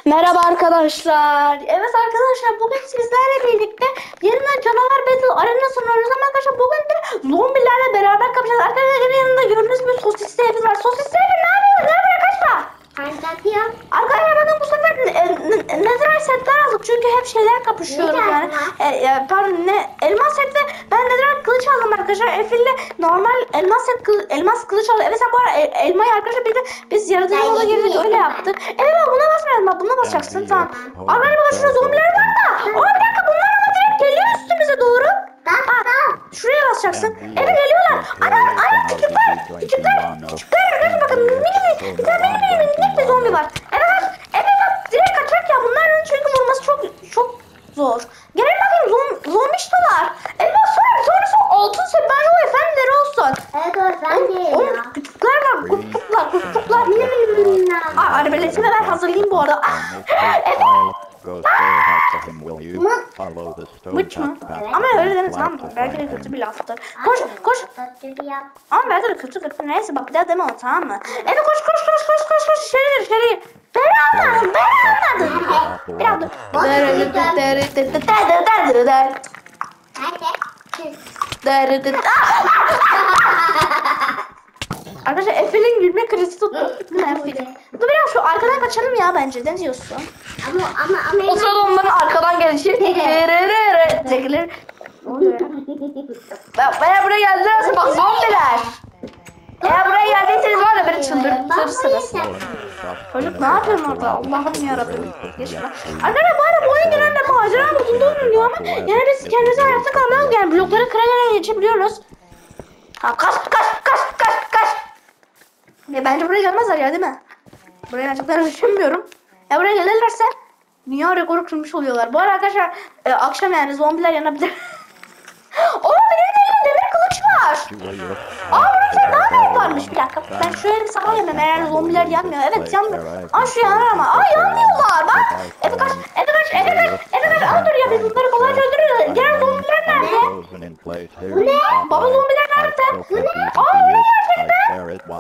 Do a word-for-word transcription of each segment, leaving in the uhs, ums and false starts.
Merhaba arkadaşlar. Evet arkadaşlar, bugün sizlerle birlikte yeniden canavar battle arena sunuyoruz ama arkadaşlar bugün de zombilerle beraber kapışacağız. Arkadaşlar yanında gördüğünüz bir sosisli evimiz var. Sosisli evi ne yapıyoruz? Ne yapıyoruz kaçma? Anlatıyorum. Arkadaşlar bakın bu sefer nether setler aldık çünkü hep şeyler kapışıyoruz Ne yani. E, e, pardon ne elmas set ve ben nether kılıç aldım arkadaşlar. Efil'le normal elmas set kılı, elmas kılıç aldım. Evet sen bu ara el, elmayı arkadaşlar bir de biz yaratıcı moda girdik öyle yaptık. Evet bak buna basmayalım, bak buna basacaksın tamam. Arkadaşlar bakın şurada zombiler var da. Aa bir dakika bunlar ama direkt geliyor üstümüze doğru. Aa, şuraya basacaksın. Evet geliyorlar. Ana ana küçükler küçükler küçükler. Bakın bakın mini mini bir tane mini mini minik bir zombi var. Evet evet bak direkt kaçacak ya bunların çünkü vurması çok çok zor. Gelin bakayım zom, zombi iştalar. Evet sonra sonrası altın set bence o efendileri olsun. Evet o ben değilim Oğlum ya. küçükler var kurtçuklar kurtçuklar. Mini mini mini. Aa arbeletimi ben hazırlayayım bu arada. Evet. Mıç mı? Ama öyle deme tamam mı? Belki de kötü bir laftır. Koş koş. Ama belki de kötü kötü. Neyse bak bir daha deme o tamam mı? Evet koş koş koş koş koş koş. İçeri gir içeri gir. Ben anladım ben anladım. Biraz dur. Nerede? Arkadaşlar Efe'nin gülme krizi tuttu. Dur biraz şu arkadan kaçalım ya bence. Ne diyorsun? Ama ama ama. O sırada onların arkadan gelişi. Çekilir. Bak eğer buraya geldilerse bak zombiler. Eğer buraya geldiyseniz var ya beni çıldırtırsınız. Çocuk ne yapıyorsun orada? Allah'ım yarabbim. Geçme. Arkadaşlar bu arada bu oyun genelde macera modunda oynanıyor ama yani biz kendimize hayatta kalmamız yani blokları kırarak geçebiliyoruz. Ha kaç kaç kaç kaç kaç. Ya bence buraya gelmezler ya değil mi? Buraya gerçekten düşünmüyorum. Ya buraya gelirlerse dünya rekoru kırmış oluyorlar. Bu arada arkadaşlar e, akşam yani zombiler yanabilir. Oğlum benim elimde demir kılıç var. Aa burada daha ne varmış bir dakika. Ben şöyle bir sağlayayım eğer zombiler yanmıyor. Evet yanmıyor. Aa şu yanar ama. Aa yanmıyorlar bak. Efe kaç. Efe kaç. Efe kaç. Efe kaç. Aa dur ya biz bunları kolayca öldürürüz. Diğer zombiler nerede? Bu ne? Baba zombiler nerede? Bu ne? Aa bu ne gerçekten?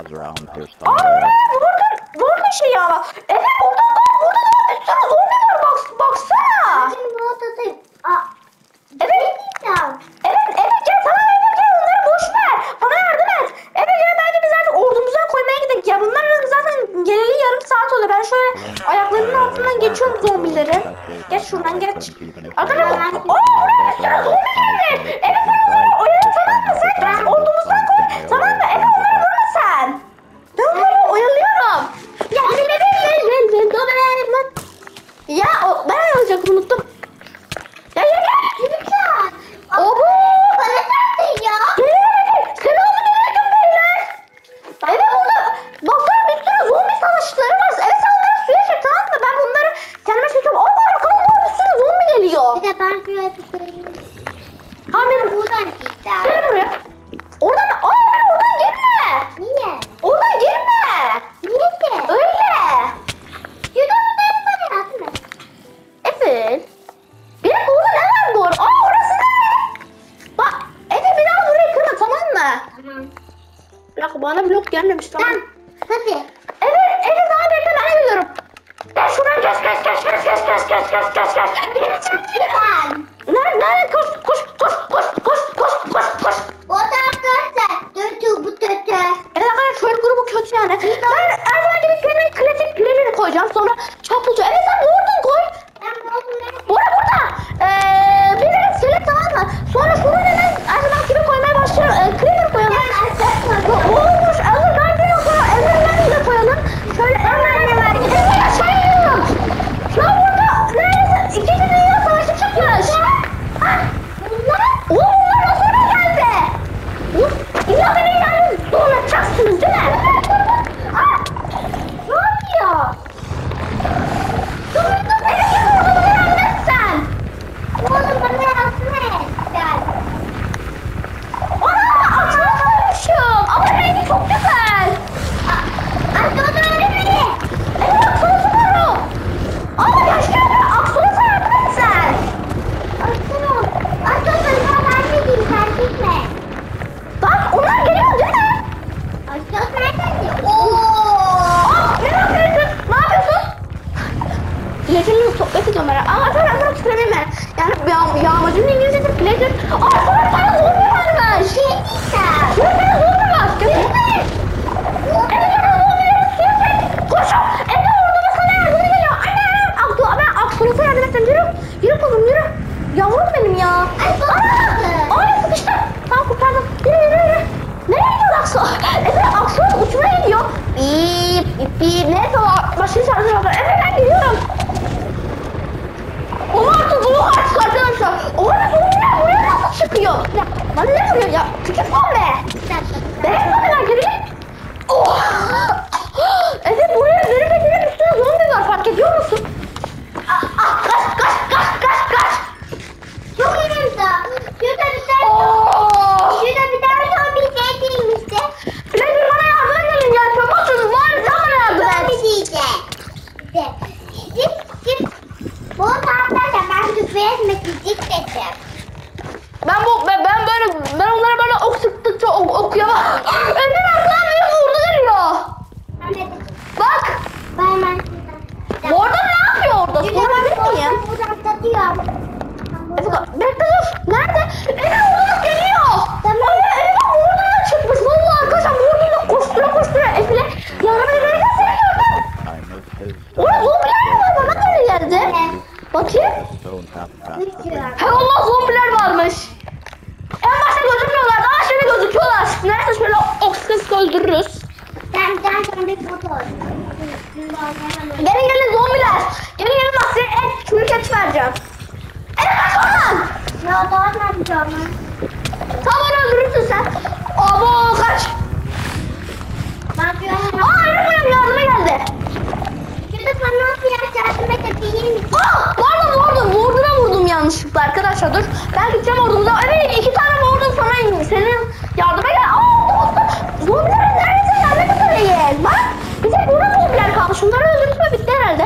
Aa vurdun. Vurdun şeyi ama. Efe buradan bak. Burada da bir sürü zombi var. Bak, baksana. Şimdi bu odadayım. Aa. Evet. Evet, evet gel tamam evet gel onları boş ver. Bana yardım et. Evet gel bence biz artık ordumuzdan koymaya gidelim. Ya bunlar zaten geleli yarım saat oluyor. Ben şöyle ayaklarının altından geçiyorum zombileri. Geç şuradan geç. Arkadaşlar ooo oraya sen zombi geldi. Evet sen onları oyalı tamam mı? Sen gel ordumuzdan koy. Tamam mı? Evet onları vurma sen. Ben onları oyalıyorum. Ya ben ben ben ben ben ben Ya o, ben oyalayacaktım unuttum. Ya ya ya. Lütfen. Oho! Bana nerede ya? Gel! Selamun aleyküm beyler! Evet burada baksana bir sürü zombi savaşçıları var. Evet sen onları suya çek tamam mı? Ben bunları kendime çekiyorum. Aa bak arkamda bir sürü zombi geliyor. Bir de ben şuraya tutayım. Ha benim Buradan gideceğim. Gel buraya. Oradan, aa ben oradan girme. Niye? Oradan girme. Niye ki? Öyle. Şurada burada bana yardım et. Evet. Bir dakika orada ne var bu arada? Aa orası ne? Bak Efe bir daha burayı kırma tamam mı? Tamam. Bir dakika bana blok gelmemiş tamam. Tamam. Hadi. Evet, evet daha bekle ben geliyorum. Gel şuradan kes kes kes kes kes kes kes kes kes kes. Lütfen. Nerede nerede koş koş koş koş koş koş koş koş. O tarafta kötü bu kötü. Evet arkadaşlar şöyle grubu kötü yani. Ben her zaman gibi senin klasik pilavını koyacağım sonra çapulcu. Evet sen oradan koy. Ben bunu Burada burada. Eee bir de söyle tamam mı? Sonra şuradan hemen her zaman gibi koymaya başlıyorum. Eee creeper koyalım. Bu olmuş. Alır ben de sonra Enderman'i de koyalım. Şöyle Enderman'i ver. Evet aşağı iniyorum. Lan burada neredeyse ikinci dünya savaşı çıkmış. Ha? Bunlar? Oğlum bunlar nasıl oraya geldi? İlla beni yani dolaşacaksınız değil mi? Aa! Ne oluyor? Pleasure'ı sohbet ediyorum ben. Aa arkadaşlar bunu tüküremeyim ben. Yani yağ, yağmacının İngilizcesi pleasure. Aa arkadaşlar sana zombi varmış. Şey diyeceğim. Şurada sana zombi var. Götür. Eve bana zombileri sürüyor. Koşun. Eve orada da sana yardım geliyor. Anne. Aksu, ben Aksu'ya yardım ettim. Yürü. Yürü kızım yürü. Yavrum benim ya. Ay baba. Ay sıkıştım. Tamam kurtardım. Yürü yürü yürü. Nereye gidiyor Aksu? Efe Aksu'nun uçmaya gidiyor. Bip bip bip. Neyse o başını çağırıyor. Efe ben geliyorum. Oha artık bu artık arkadaşlar. Oha zombiler buraya nasıl çıkıyor? Ya bana ne vuruyor ya? Küçük zombi. Bebek zombiler geri. Oha. Efe buraya benim benim üstüne zombi var fark ediyor musun? Ah, ah, kaç kaç kaç kaç kaç. Çok yanımda. Şurada bir tane Oo. Şurada bir tane zombi şey değilmişti. Pleasure bana yardım edin ya. Çabuksunuz. Bari sen bana yardım et. Zombi diyeceğim. İşte. Git git. Bu arkadaşlar ben küfür etmek istedim. Ben bu ben, ben böyle ben onlara böyle ok sıktıkça ok, okuyamam. Önden arkadan büyük vurdu geliyor. Bak. Ben hemen Bu orada ne yapıyor orada? Sorabilir miyim? buradan satıyorum. Efe bekle dur. Nerede? Efe oradan geliyor. Tamam. Efe oradan çıkmış. Vallahi arkadaşlar buradan koştura koştura Efe'le yardım ederken seni gördüm. Orada zombiler mi var? Bana böyle geldi. Bakayım. He Allah zombiler varmış. En başta gözükmüyorlar. Daha şimdi gözüküyorlar. Neyse şöyle ok sık öldürürüz. Ben ben sana bir foto Gelin gelin zombiler. Gelin gelin bak size et, çürük et vereceğim. Evet kaç oradan. Ya daha ne yapacağım ben? Tamam öldürürsün sen. Abo kaç. Ben diyorum. Aa Efe yardıma geldi. Şurada sana biraz yardım edebilir misin? Aa pardon vurdum. Vurduna vurdum yanlışlıkla arkadaşlar dur. Ben gideceğim ordumuza. Evet iki tane vurdum sana senin yardıma gel. Aa oldu oldu. Zombilerin neredeyse yardım edemeyiz. Bak bize burada zombiler kaldı. Şunları öldürdük mü bitti herhalde.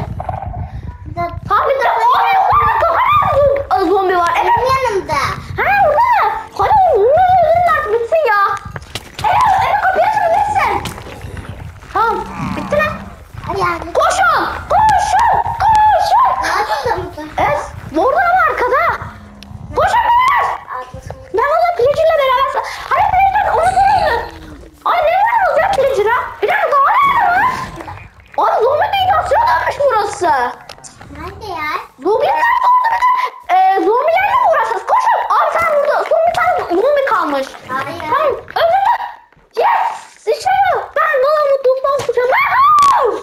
Abi de abi yukarıda hala zombi var. Evet. Benim yanımda. Ha orada. Hadi bunu öldürün artık bitsin ya. Evet evet kapıyı açma bitsin. Tamam bitti lan. Hadi yardım. Koşun koşun koşun. Altında mısın? Evet orada ama arkada. Koşun beyler. Altında. Ben valla Pleasure'la beraber sa- Hadi Pleasure onu söyleyeyim. Ay ne veriyoruz ya Pleasure'a? Bir dakika daha ne var? Abi zombi dünyasına dönmüş burası. Nerede ya? Zombiler oldu bir de. Ee, zombilerle mi uğraşacağız? Koşun. Abi sen burada. Son bir tane zombi kalmış. Hayır. Tamam öldürdüm. Yes. İşte bu. Ben valla mutluluktan uçacağım. Woohoo!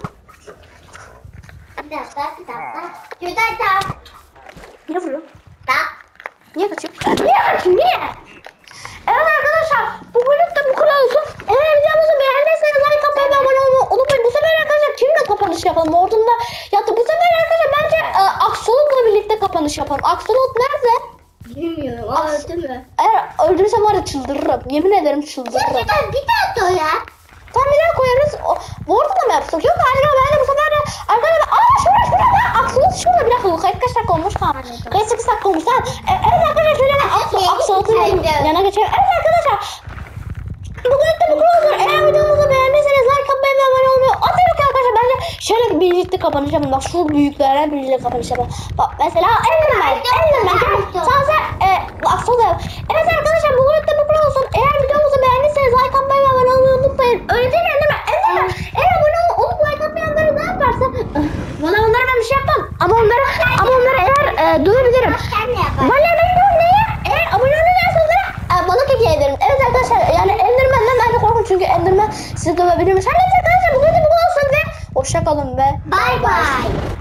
Bir dakika bir dakika. Şuradan tam. Niye vuruyor? Bak. Niye kaçıyor? Niye kaçıyor? Niye? Evet arkadaşlar bu bölüm de bu kadar olsun. Eğer videomuzu beğendiyseniz like atmayı ve abone olmayı unutmayın. Bu sefer arkadaşlar kimle kapanış yapalım? Ordumda yattı. Bu sefer arkadaşlar bence e, Aksolot'la birlikte kapanış yapalım. Aksolot nerede? Bilmiyorum. O öldü mü? Eğer öldürürsem var ya çıldırırım. Yemin ederim çıldırırım. Şuradan bir daha koyar. Tam bir daha koyarız. O, Word'da da mı yapsak? Yok hayır ben de bu sefer de arkadaşlar aa şurada şurada ben Aksolot şurada bir dakika. Kayıt kaç dakika olmuş tamam. Kayıt sekiz dakika olmuş tamam. E, evet arkadaşlar şöyle ben Aksolot, Aksolot'un yana geçelim. Evet arkadaşlar. Bugün de bu kadar olsun. Eğer videomuzu beğendiyseniz like atmayı ve abone olmayı unutmayın arkadaşlar. Bence şöyle birlikte kapanış yapalım. Bak şu büyüklerden birlikte kapanış yapalım. Bak mesela Enderman. Enderman. Sen sen e, Aksolot yap. Evet arkadaşlar bugün de bu kadar olsun. Eğer videomuzu beğendiyseniz like atmayı ve abone olmayı unutmayın. Öyle değil mi Enderman? Enderman. Eğer abone ol, olup like atmayanları ne yaparsın? Valla onlara ben bir şey yapmam. Ama onlara ama onlara eğer e, duyabilirim. Sen ne yaparsın? Valla ben de neye? Eğer abone olursanız onlara e, balık hediye ederim. Evet arkadaşlar yani Enderman'den ben de korkun çünkü Enderman sizi dövebilirmiş. Her neyse arkadaşlar bugün de bu olsun ve hoşça kalın ve Bye bye.